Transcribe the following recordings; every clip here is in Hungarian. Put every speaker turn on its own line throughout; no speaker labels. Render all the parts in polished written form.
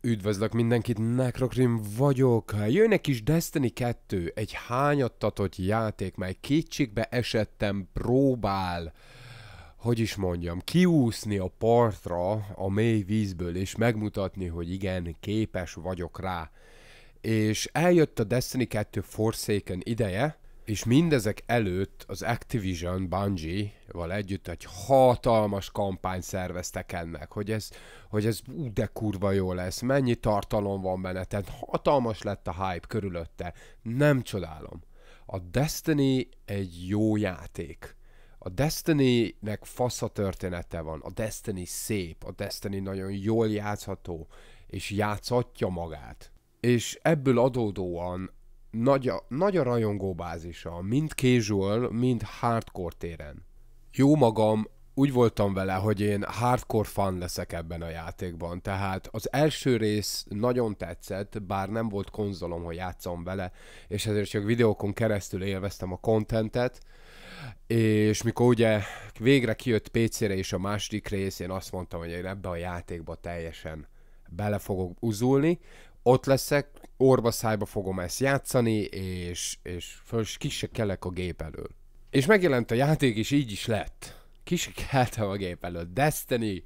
Üdvözlök mindenkit, Necrokrim vagyok. Jön egy kis Destiny 2, egy hányattatott játék, mely kétségbe esettem próbál, hogy is mondjam, kiúszni a partra a mély vízből, és megmutatni, hogy igen, képes vagyok rá. És eljött a Destiny 2 Forsaken ideje, és mindezek előtt az Activision Bungie-val együtt egy hatalmas kampányt szerveztek ennek, hogy ez de kurva jó lesz, mennyi tartalom van benne, tehát hatalmas lett a hype körülötte. Nem csodálom. A Destiny egy jó játék. A Destiny-nek fasz a története van, a Destiny szép, a Destiny nagyon jól játszható, és játszhatja magát. És ebből adódóan nagy a rajongóbázisa, mind casual, mind hardcore téren. Jó magam, úgy voltam vele, hogy én hardcore fan leszek ebben a játékban, tehát az első rész nagyon tetszett, bár nem volt konzolom, hogy játszom vele, és ezért csak videókon keresztül élveztem a contentet, és mikor ugye végre kijött PC-re is a második rész, én azt mondtam, hogy én ebbe a játékba teljesen bele fogok uzulni, ott leszek, orba szájba fogom ezt játszani, és föl ki se kelek a gép elől. És megjelent a játék, és így is lett. Ki se keltem a gép elől. Destiny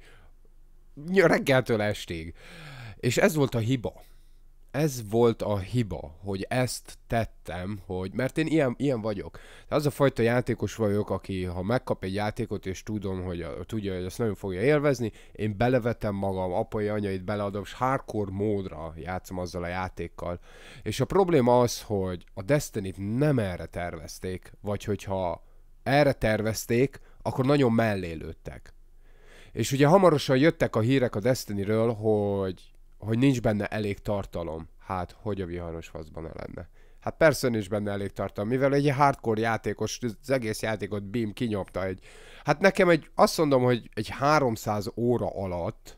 reggeltől estig. És ez volt a hiba. Ez volt a hiba, hogy ezt tettem, mert én ilyen vagyok. De az a fajta játékos vagyok, aki ha megkap egy játékot, és tudja, hogy ezt nagyon fogja élvezni, én belevetem magam, apai anyait beleadom, és hardcore módra játszom azzal a játékkal. És a probléma az, hogy a Destiny-t nem erre tervezték, vagy hogyha erre tervezték, akkor nagyon mellé lőttek. És ugye hamarosan jöttek a hírek a Destiny-ről, hogy nincs benne elég tartalom. Hát, hogy a viharos faszban ne lenne. Hát persze nincs benne elég tartalom, mivel egy hardcore játékos az egész játékot Beam kinyomta egy... Hát nekem azt mondom, hogy egy 300 óra alatt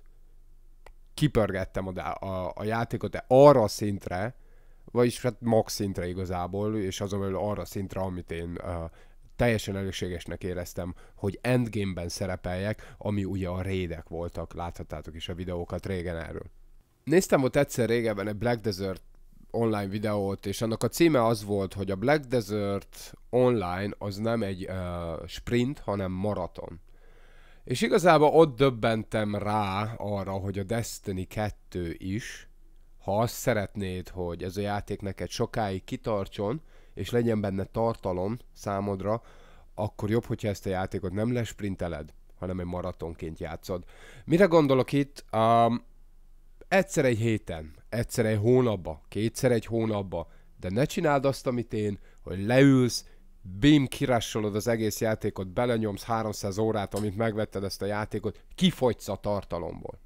kipörgettem a játékot arra a szintre, vagyis hát max szintre igazából, és azon belül arra a szintre, amit én teljesen elégségesnek éreztem, hogy endgame-ben szerepeljek, ami ugye a raidek voltak, láthattátok is a videókat régen erről. Néztem ott egyszer régebben egy Black Desert online videót, és annak a címe az volt, hogy a Black Desert online az nem egy sprint, hanem maraton. És igazából ott döbbentem rá arra, hogy a Destiny 2 is, ha azt szeretnéd, hogy ez a játék neked sokáig kitartson, és legyen benne tartalom számodra, akkor jobb, hogyha ezt a játékot nem lesprinteled, hanem egy maratonként játszod. Mire gondolok itt? Egyszer egy héten, egyszer egy hónapba, kétszer egy hónapba, de ne csináld azt, amit én, hogy leülsz, bim, kirassolod az egész játékot, belenyomsz 300 órát, amit megvetted ezt a játékot, kifogysz a tartalomból.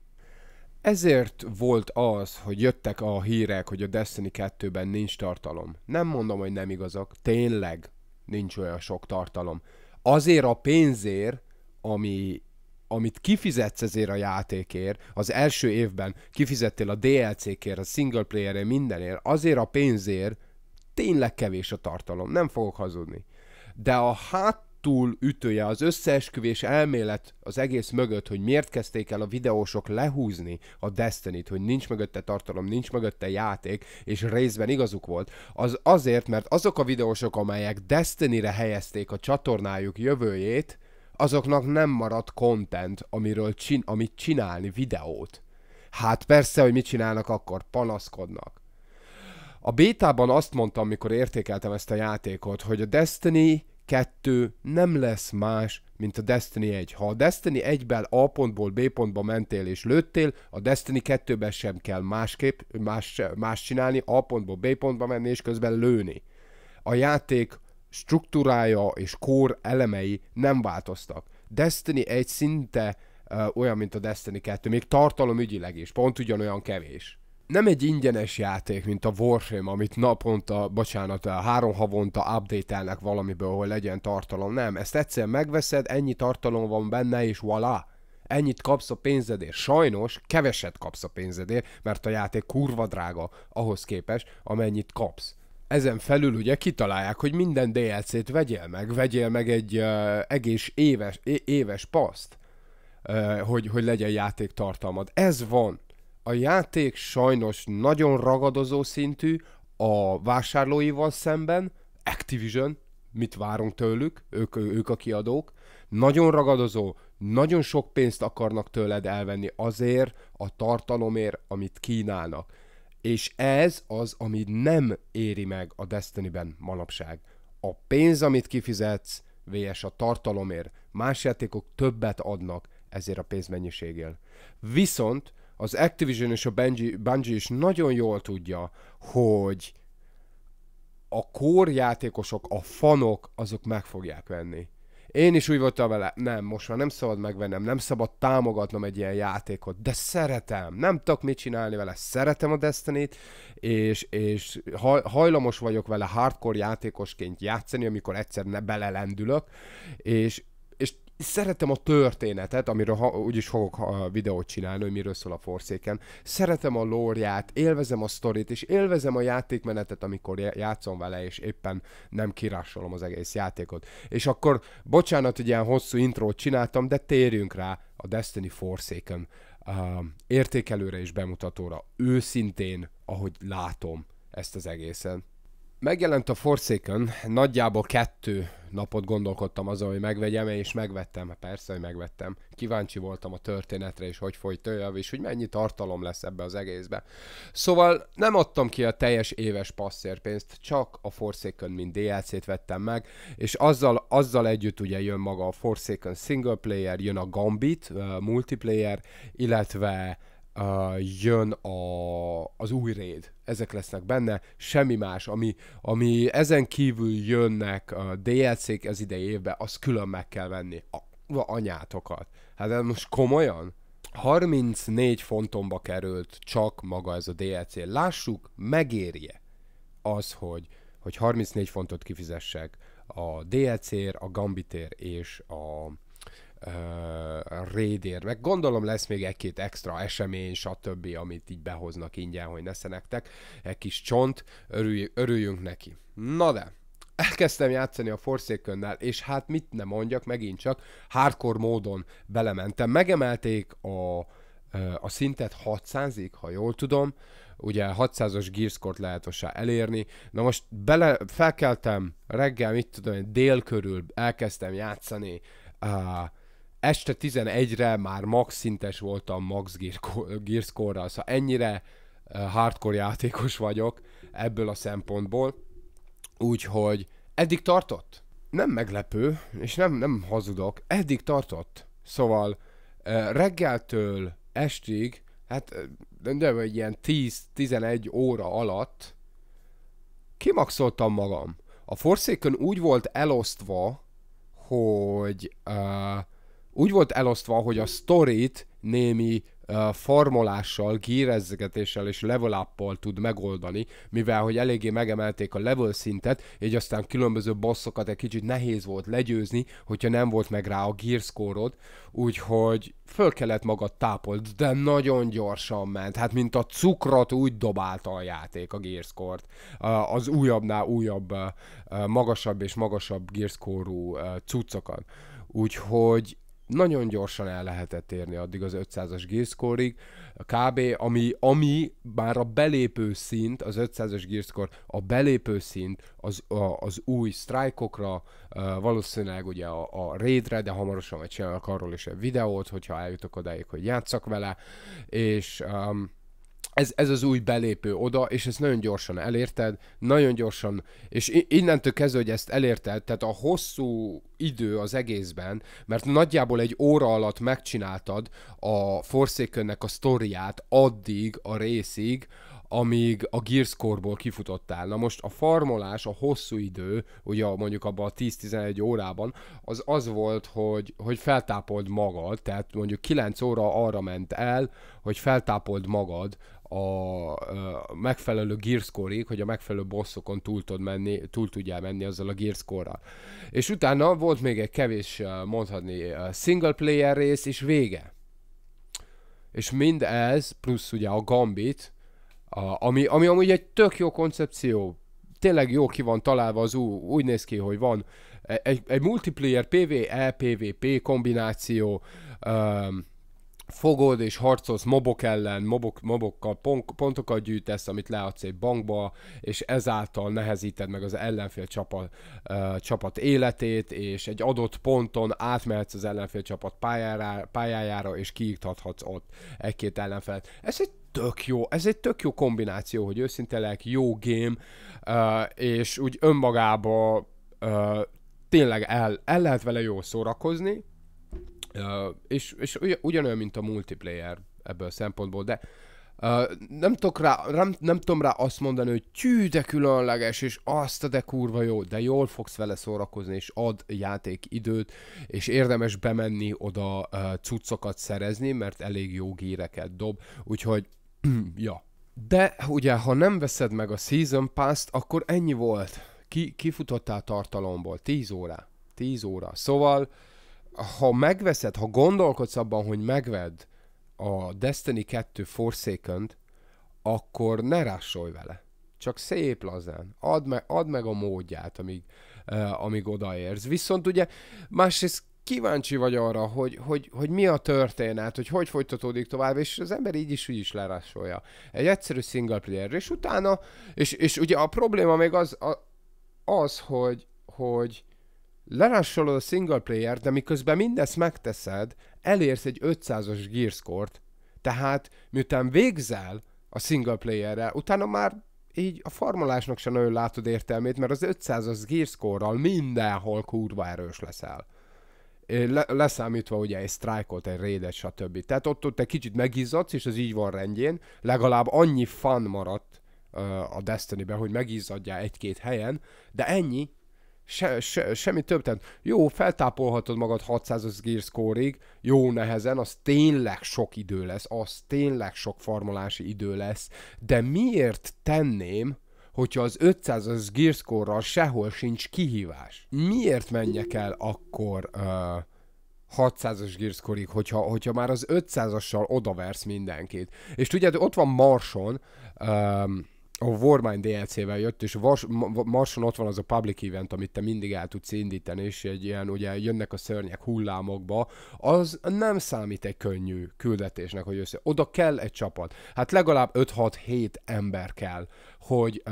Ezért volt az, hogy jöttek a hírek, hogy a Destiny 2-ben nincs tartalom. Nem mondom, hogy nem igazak, tényleg nincs olyan sok tartalom. Azért a pénzért, amit kifizetsz ezért a játékért, az első évben kifizettél a DLC-kért, a single player-ért, mindenért, azért a pénzért tényleg kevés a tartalom, nem fogok hazudni. De a hátul ütője, az összeesküvés elmélet az egész mögött, hogy miért kezdték el a videósok lehúzni a Destiny-t, hogy nincs mögötte tartalom, nincs mögötte játék, és részben igazuk volt, az azért, mert azok a videósok, amelyek Destiny-re helyezték a csatornájuk jövőjét, azoknak nem maradt content, amit csinálni, videót. Hát persze, hogy mit csinálnak akkor, panaszkodnak. A bétában azt mondtam, amikor értékeltem ezt a játékot, hogy a Destiny 2 nem lesz más, mint a Destiny 1. Ha a Destiny 1-ben A pontból B pontba mentél és lőttél, a Destiny 2-ben sem kell más csinálni, A pontból B pontba menni és közben lőni. A játék struktúrája és core elemei nem változtak. Destiny 1 szinte olyan, mint a Destiny 2, még tartalomügyileg is, pont ugyanolyan kevés. Nem egy ingyenes játék, mint a Warframe, amit naponta, 3 havonta update-elnek valamiből, hogy legyen tartalom. Nem, ezt egyszerűen megveszed, ennyi tartalom van benne, és voilà! Ennyit kapsz a pénzedért. Sajnos keveset kapsz a pénzedért, mert a játék kurva drága ahhoz képest, amennyit kapsz. Ezen felül ugye kitalálják, hogy minden DLC-t vegyél meg egy egész éves paszt, hogy legyen játéktartalmad. Ez van. A játék sajnos nagyon ragadozó szintű a vásárlóival szemben, Activision, mit várunk tőlük, ők a kiadók, nagyon ragadozó, nagyon sok pénzt akarnak tőled elvenni azért a tartalomért, amit kínálnak. És ez az, ami nem éri meg a Destiny-ben manapság. A pénz, amit kifizetsz, vs. a tartalomért. Más játékok többet adnak ezért a pénzmennyiségért. Viszont az Activision és a Bungie is nagyon jól tudja, hogy a core játékosok, a fanok, azok meg fogják venni. Én is úgy voltam vele, nem, most már nem szabad megvennem, nem szabad támogatnom egy ilyen játékot, de szeretem, nem tudok mit csinálni vele, szeretem a Destiny-t, és hajlamos vagyok vele hardcore játékosként játszani, amikor egyszer belelendülök, és szeretem a történetet, amiről úgyis fogok videót csinálni, hogy miről szól a Forsaken. Szeretem a lore-ját, élvezem a sztorit, és élvezem a játékmenetet, amikor játszom vele, és éppen nem kirásolom az egész játékot. És akkor, bocsánat, hogy ilyen hosszú intrót csináltam, de térjünk rá a Destiny Forsaken értékelőre és bemutatóra. Őszintén, ahogy látom ezt az egészen. Megjelent a Forsaken, nagyjából 2 napot gondolkodtam azon, hogy megvegyem, és megvettem, persze, hogy megvettem. Kíváncsi voltam a történetre, és hogy folyt tovább, és hogy mennyi tartalom lesz ebbe az egészbe. Szóval nem adtam ki a teljes éves passzért pénzt, csak a Forsaken mint DLC-t vettem meg, és azzal együtt ugye jön maga a Forsaken single player, jön a Gambit multiplayer, illetve jön az új raid. Ezek lesznek benne, semmi más, ami ezen kívül jönnek DLC-k az idei évben, az külön meg kell venni. Anyátokat. Hát most komolyan? 34 fontomba került csak maga ez a DLC. Lássuk, megérje az, hogy 34 fontot kifizessek a DLC-ért, a Gambitért és a raidért, meg gondolom lesz még egy-két extra esemény, stb., amit így behoznak ingyen, hogy nesze nektek. Egy kis csont, örüljünk neki. Na de, elkezdtem játszani a Forsakennel, és hát mit ne mondjak, megint csak hardcore módon belementem. Megemelték a szintet 600-ig, ha jól tudom, ugye 600-as gearscore-t lehet hozzá elérni. Na most felkeltem reggel, mit tudom, dél körül elkezdtem játszani, este 11-re már max szintes voltam max gearscore-ral, szóval ennyire hardcore játékos vagyok ebből a szempontból. Úgyhogy eddig tartott. Nem meglepő, és nem hazudok, eddig tartott. Szóval reggeltől estig, hát de ilyen 10-11 óra alatt kimaxoltam magam. A Forsaken úgy volt elosztva, hogy a sztorit némi farmolással, gírezgetéssel és level up-pal tud megoldani, mivel hogy eléggé megemelték a level szintet, így aztán különböző bossokat egy kicsit nehéz volt legyőzni, hogyha nem volt meg rá a gear score-od, úgyhogy föl kellett magad tápold, de nagyon gyorsan ment, hát mint a cukrot úgy dobálta a játék a gear score-t, az újabbnál újabb, magasabb és magasabb gear score-ú cuccokat, úgyhogy nagyon gyorsan el lehetett érni addig az 500-as gearscore-ig, kb. Ami már a belépő szint, az 500-as gearscore, a belépő szint az új strike-okra, valószínűleg ugye a raidre, de hamarosan majd csinálok arról is egy videót, hogyha eljutok odáig, hogy játszak vele, és ez az új belépő oda, és ezt nagyon gyorsan elérted, nagyon gyorsan, és innentől kezdve, hogy ezt elérted, tehát a hosszú idő az egészben, mert nagyjából egy óra alatt megcsináltad a Forsakennek a sztoriát addig a részig, amíg a gearscore-ból kifutottál. Na most a farmolás, a hosszú idő, ugye mondjuk abban a 10-11 órában, az volt, hogy feltápold magad, tehát mondjuk 9 óra arra ment el, hogy feltápold magad a megfelelő gearscore-ig, hogy a megfelelő bossokon túl tudjál menni azzal a gearscore-ral. És utána volt még egy kevés, mondhatni, single player rész, és vége. És mindez, plusz ugye a Gambit, ami amúgy egy tök jó koncepció, tényleg jó ki van találva, az úgy néz ki, hogy van egy multiplayer PvE, PvP kombináció, fogod és harcolsz mobok ellen, mobokkal pontokat gyűjtesz, amit leadsz egy bankba, és ezáltal nehezíted meg az ellenfél csapat életét, és egy adott ponton átmehetsz az ellenfél csapat pályájára, és kiiktathatsz ott egy-két ellenfelet. Ez egy tök jó kombináció, hogy őszinte legyek, jó game, és úgy önmagába tényleg el lehet vele jól szórakozni, és ugyanolyan, mint a multiplayer ebből a szempontból, de nem tudom rá azt mondani, hogy tű, de különleges, és azt de kurva jó, de jól fogsz vele szórakozni, és ad játékidőt, és érdemes bemenni oda cuccokat szerezni, mert elég jó gíreket dob, úgyhogy ja. De ugye, ha nem veszed meg a Season Pass-t, akkor ennyi volt. Kifutottál tartalomból. 10 óra. 10 óra. Szóval, ha megveszed, ha gondolkodsz abban, hogy megvedd a Destiny 2 Forsaken-t, akkor ne rássolj vele. Csak szép lazán. Add meg a módját, amíg odaérsz. Viszont ugye másrészt kíváncsi vagy arra, hogy mi a történet, hogy folytatódik tovább, és az ember így is lerássolja. Egy egyszerű single player, és utána, és ugye a probléma még az, hogy lerássolod a single player, de miközben mindezt megteszed, elérsz egy 500-as gear score-t, tehát miután végzel a single playerrel, utána már így a farmolásnak sem nagyon látod értelmét, mert az 500-as gear score-ral mindenhol kurva erős leszel. Leszámítva ugye egy strike-ot, egy raidet, stb. Tehát ott egy kicsit megizzadsz, és az így van rendjén, legalább annyi fun maradt a Destiny-ben, hogy megizzadjál egy-két helyen, de ennyi, semmi több. Tehát jó, feltápolhatod magad 600-as gear score-ig, jó nehezen, az tényleg sok idő lesz, az tényleg sok farmolási idő lesz, de miért tenném, hogyha az 500-as gear score-ral sehol sincs kihívás? Miért menjek el akkor 600-as gear score-ig, hogyha már az 500-assal odaversz mindenkit? És tudjád, ott van Marson, a Warmind DLC-vel jött, és Marson ott van az a public event, amit te mindig el tudsz indítani, és egy ilyen, ugye jönnek a szörnyek hullámokba, az nem számít egy könnyű küldetésnek, hogy oda kell egy csapat. Hát legalább 5-6-7 ember kell, hogy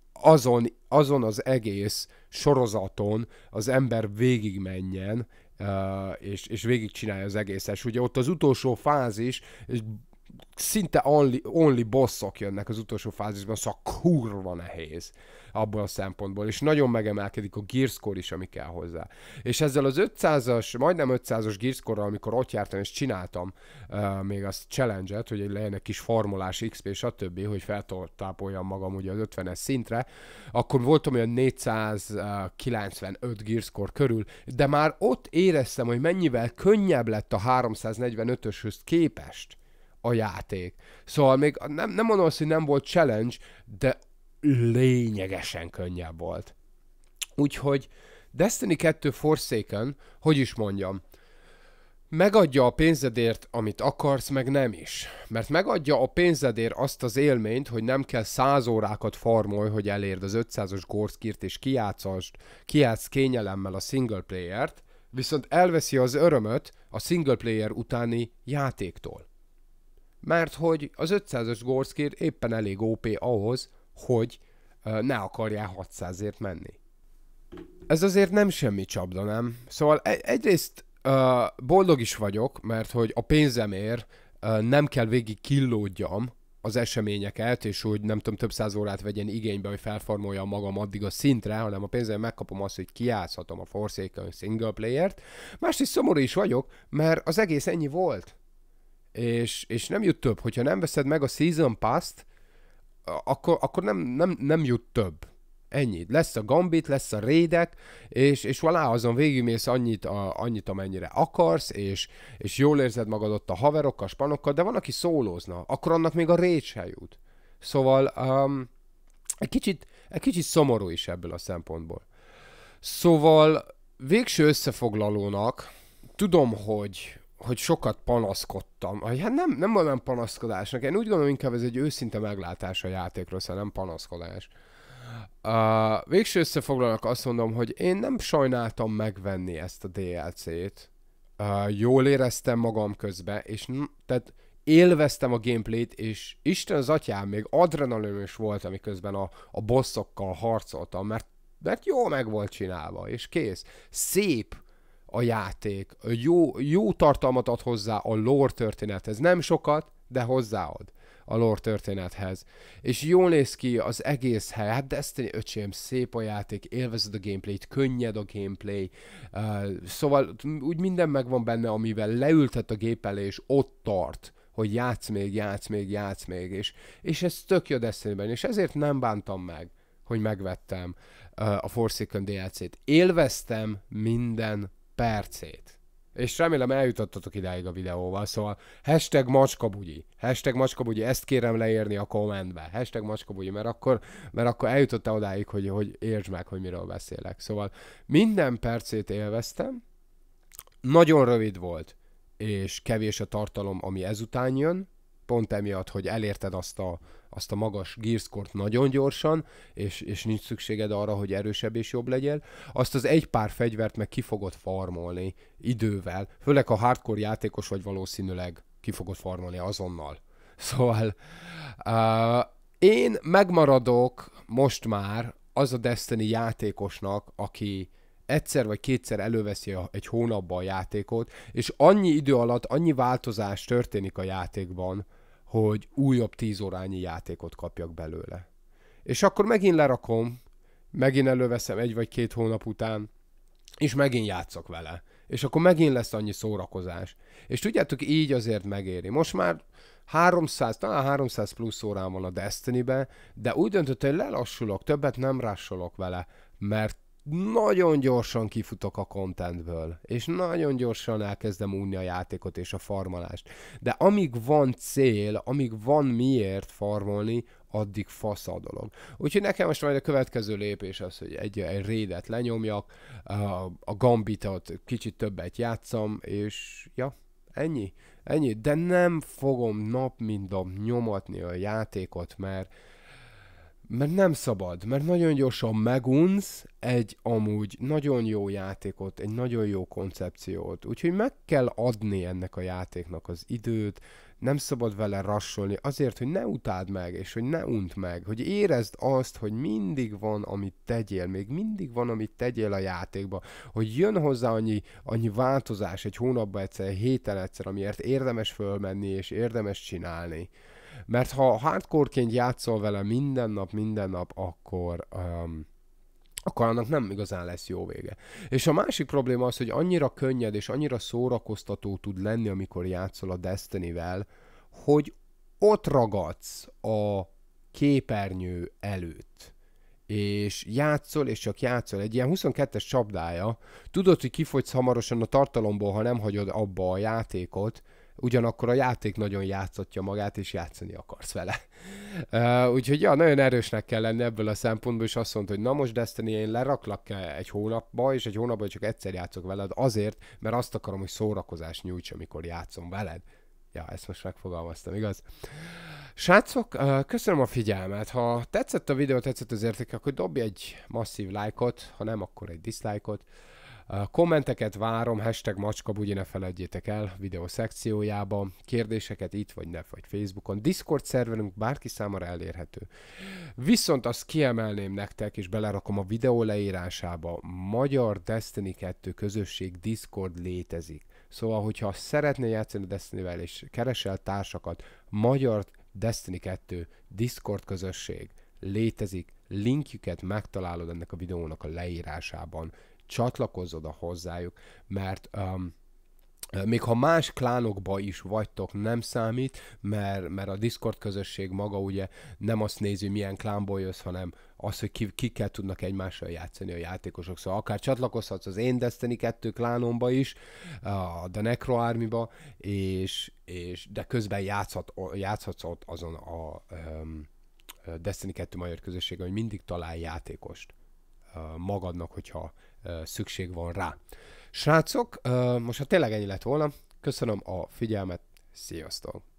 azon az egész sorozaton az ember végigmenjen, és végigcsinálja az egészet. És ugye ott az utolsó fázis, szinte only bosszok jönnek az utolsó fázisban, szóval kurva nehéz abból a szempontból, és nagyon megemelkedik a gear score is, ami kell hozzá. És ezzel az 500-as, majdnem 500-as gear score-ral, amikor ott jártam és csináltam még azt challenge-et, hogy legyen egy kis formulás, XP, stb., hogy feltápoljam magam ugye az 50-es szintre, akkor voltam olyan 495 gear score körül, de már ott éreztem, hogy mennyivel könnyebb lett a 345-öshöz képest a játék. Szóval még nem mondom azt, hogy nem volt challenge, de lényegesen könnyebb volt. Úgyhogy Destiny 2 Forsaken, hogy is mondjam, megadja a pénzedért, amit akarsz, meg nem is. Mert megadja a pénzedért azt az élményt, hogy nem kell 100 órákat farmolj, hogy elérd az 500-as gorszkirt, és kijátsz kényelemmel a single playert, viszont elveszi az örömöt a single player utáni játéktól. Mert hogy az 500-as gorszkir éppen elég OP ahhoz, hogy ne akarjál 600-ért menni. Ez azért nem semmi csapda, nem? Szóval egyrészt boldog is vagyok, mert hogy a pénzemért nem kell végig killódjam az eseményeket, és hogy nem tudom, több száz órát vegyen igénybe, hogy felformoljam magam addig a szintre, hanem a pénzemért megkapom azt, hogy kijátszhatom a Forsaken single playert. Másrészt szomorú is vagyok, mert az egész ennyi volt. És nem jut több. Hogyha nem veszed meg a Season Pass-t, akkor nem jut több. Ennyi. Lesz a Gambit, lesz a raidek, és valá azon végigmész annyit, amennyire akarsz, és jól érzed magad ott a haverokkal, spanokkal, de van, aki szólózna, akkor annak még a raid se jut. Szóval egy kicsit szomorú is ebből a szempontból. Szóval végső összefoglalónak tudom, hogy sokat panaszkodtam. Hát nem mondanám panaszkodásnak, én úgy gondolom, inkább ez egy őszinte meglátás a játékról, szóval nem panaszkodás. Végső összefoglalónak azt mondom, hogy én nem sajnáltam megvenni ezt a DLC-t, jól éreztem magam közben, és tehát élveztem a gameplayt, és Isten az atyám, még adrenalinos volt, amiközben a bossokkal harcoltam, mert jól meg volt csinálva, és kész. Szép a játék, jó tartalmat ad hozzá a lore történethez. Nem sokat, de hozzáad a lore történethez. És jól néz ki az egész hely. Hát Destiny, öcsém, szép a játék, élvezed a gameplayt, könnyed a gameplay. Szóval úgy minden megvan benne, amivel leültet a gép elé, és ott tart, hogy játsz még, és ez tök jó Destiny-ben, és ezért nem bántam meg, hogy megvettem a Forsaken DLC-t. Élveztem minden percét. És remélem eljutottatok idáig a videóval, szóval #macskabugyi, ezt kérem leírni a kommentbe, #macskabugyi, mert akkor eljutottál odáig, hogy értsd meg, hogy miről beszélek. Szóval minden percét élveztem, nagyon rövid volt, és kevés a tartalom, ami ezután jön, pont emiatt, hogy elérted azt a magas gear score-t nagyon gyorsan, és nincs szükséged arra, hogy erősebb és jobb legyél. Azt az egy pár fegyvert meg ki fogod farmolni idővel, főleg ha hardcore játékos vagy, valószínűleg ki fogod farmolni azonnal. Szóval én megmaradok most már az a Destiny játékosnak, aki egyszer vagy kétszer előveszi egy hónapba a játékot, és annyi idő alatt annyi változás történik a játékban, hogy újabb 10 órányi játékot kapjak belőle. És akkor megint lerakom, megint előveszem 1 vagy 2 hónap után, és megint játszok vele. És akkor megint lesz annyi szórakozás. És tudjátok, így azért megéri. Most már 300 plusz órán van a Destiny-be, de úgy döntöttem, hogy lelassulok, többet nem rássolok vele, mert nagyon gyorsan kifutok a contentből, és nagyon gyorsan elkezdem unni a játékot és a farmolást. De amíg van cél, amíg van miért farmolni, addig fasz a dolog. Úgyhogy nekem most majd a következő lépés az, hogy egy raidet lenyomjak, a Gambitot kicsit többet játszam, és ja, ennyi. De nem fogom nap mint nap nyomatni a játékot, mert nem szabad, mert nagyon gyorsan megunsz egy amúgy nagyon jó játékot, egy nagyon jó koncepciót. Úgyhogy meg kell adni ennek a játéknak az időt, nem szabad vele rassolni azért, hogy ne utáld meg, és hogy ne unt meg, hogy érezd azt, hogy mindig van, amit tegyél, még mindig van, amit tegyél a játékba, hogy jön hozzá annyi változás egy hónapban egyszer, egy héten egyszer, amiért érdemes fölmenni, és érdemes csinálni. Mert ha hardcore-ként játszol vele minden nap, akkor annak nem igazán lesz jó vége. És a másik probléma az, hogy annyira könnyed és annyira szórakoztató tud lenni, amikor játszol a Destiny-vel, hogy ott ragadsz a képernyő előtt. És játszol, és csak játszol. Egy ilyen 22-es csapdája. Tudod, hogy kifogysz hamarosan a tartalomból, ha nem hagyod abba a játékot, ugyanakkor a játék nagyon játszatja magát, és játszani akarsz vele. Úgyhogy ja, nagyon erősnek kell lenni ebből a szempontból, és azt mondta, hogy na most Destiny, én leraklak egy hónapba, és egy hónapban csak egyszer játszok veled, azért, mert azt akarom, hogy szórakozást nyújts, amikor játszom veled. Ja, ezt most megfogalmaztam, igaz? Srácok, köszönöm a figyelmet. Ha tetszett a videó, tetszett az érték, akkor dobj egy masszív lájkot, ha nem, akkor egy diszlájkot. Kommenteket várom, #macskabugyi, ne feledjétek el videó szekciójában, kérdéseket itt vagy vagy Facebookon, Discord szerverünk bárki számára elérhető. Viszont azt kiemelném nektek, és belerakom a videó leírásába, Magyar Destiny 2 közösség Discord létezik. Szóval, hogyha szeretnél játszani Destiny-vel és keresel társakat, Magyar Destiny 2 Discord közösség létezik, linkjüket megtalálod ennek a videónak a leírásában. Csatlakozz oda hozzájuk, mert még ha más klánokba is vagytok, nem számít, mert a Discord közösség maga ugye nem azt nézi, milyen klánból jössz, hanem az, hogy kikkel tudnak egymással játszani a játékosok. Szóval akár csatlakozhatsz az én Destiny 2 klánomba is, a The Necro Army-ba, de közben játszhatsz ott azon a Destiny 2 magyar közösségen, hogy mindig talál játékost magadnak, hogyha szükség van rá. Srácok, most ha tényleg ennyi lett volna, köszönöm a figyelmet, sziasztok!